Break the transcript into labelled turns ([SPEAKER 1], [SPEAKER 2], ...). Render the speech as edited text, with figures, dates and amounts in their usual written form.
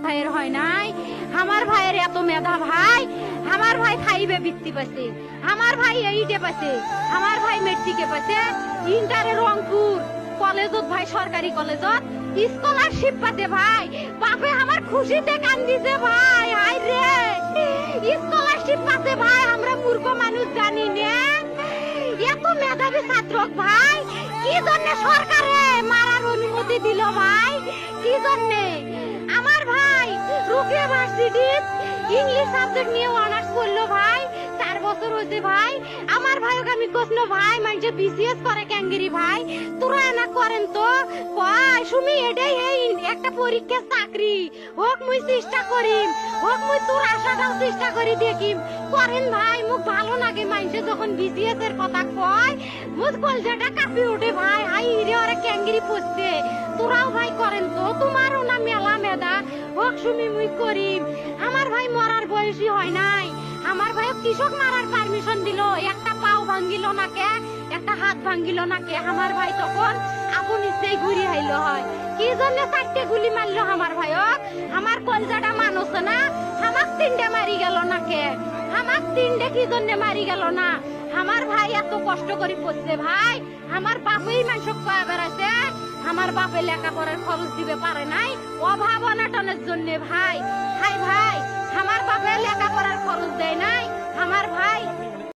[SPEAKER 1] ভাইয়ের হয় নাই। আমার ভাইয়ের এত মেধা ভাই, আমার ভাই 5 বৃত্তি পাইছে, আমার ভাই 8 পাইছে, আমার ভাই মেট্রিকে পাইছে, ইন্টারে রংপুর কলেজত ভাই, সরকারি কলেজত স্কলারশিপ পাতে ভাই। বাপে আমার খুশিতে কান্দিছে ভাই। হাই রে, স্কলারশিপ পাতে ভাই। আমরা মূর্খ মানুষ জানি না এত মেধাবী ছাত্র ভাই কি জন্য সরকারে মারার অনুমতি দিল ভাই, কি জন্য? আমার ভাই রুকিয়া ভার্সিটি ইংলিশ সাবজেক্ট নিয়ে অনার্স করলো ভাই, 4 বছর হয়েছে ভাই। আমার ভাইকে আমি কইলো ভাই মানে বিসিএস করে ক্যাঙ্গেরি ভাই, তোরা না করেন তো কয় সুমি এটাই এই একটা পরীক্ষা চাকরি হোক, মুই চেষ্টা করিম, হোক মুই তোর আশাটাও চেষ্টা করি দেখিম। করেন ভাই, মুখ ভালো লাগে মানুষে যখন বিসিএস এর কথা কয়, মুখ কলজাটা কাঁপি ওঠে ভাই। হাই রে ওরা ক্যাঙ্গেরি পড়ছে, তোরাও ভাই করেন তো, তোমারও না মেলা মেধা, হোক সুমি মুই করিম। আমার ভাই মরার বয়সী হয় নাই, আমার ভাই কৃষক মারার পারমিশন দিল, একটা পাও ভাঙ্গিল না কে, একটা হাত ভাঙ্গিল না কে। আমার ভাই তখন আপন ইচ্ছেই ঘুরি আইল হয়, কি জন্য 4টে গুলি মারলো আমার ভাইক? আমার কলজাটা মানুষ না, আমাক 3টে মারি গেল না কে? আমাক 3টে কি জন্য মারি গেল না? আমার ভাই এত কষ্ট করে পড়ছে ভাই, আমার বাপেই মানুষ কয়া বেড়াইছে, আমার বাপে লেখাপড়ার খরচ দিবে পারে নাই অভাব অনাটনের জন্য ভাই। হাই ভাই, আমার বাপে লেখাপড়ার খরচ দেয় নাই, আমার ভাই